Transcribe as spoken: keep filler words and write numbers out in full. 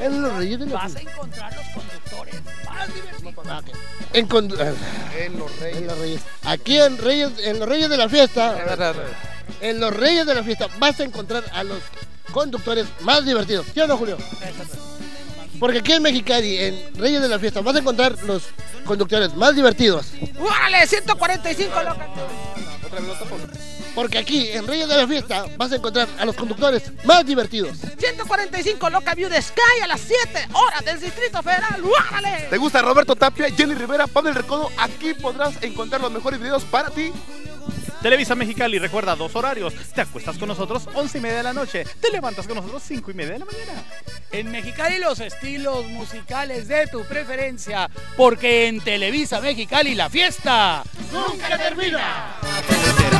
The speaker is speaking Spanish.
En los Reyes de la vas Fiesta. a encontrar los conductores más divertidos. Ah, ok. En, condu- En los Reyes. en los Reyes. Aquí en Reyes, en los Reyes de la Fiesta, en los Reyes de la Fiesta vas a encontrar a los conductores más divertidos. ¿Sí o no, Julio? Porque aquí en Mexicali, en Reyes de la Fiesta, vas a encontrar los conductores más divertidos. ¡Órale! ciento cuarenta y cinco loca. Otra vez, otra vez. Porque aquí en Reyes de la Fiesta vas a encontrar a los conductores más divertidos. ciento cuarenta y cinco Loca View de Sky a las siete horas del Distrito Federal. ¡Órale! ¿Te gusta Roberto Tapia, Jenny Rivera, Pablo El Recodo? Aquí podrás encontrar los mejores videos para ti. Televisa Mexicali, recuerda dos horarios. Te acuestas con nosotros once y media de la noche. Te levantas con nosotros cinco y media de la mañana. En Mexicali los estilos musicales de tu preferencia, porque en Televisa Mexicali la fiesta ¡Nunca termina!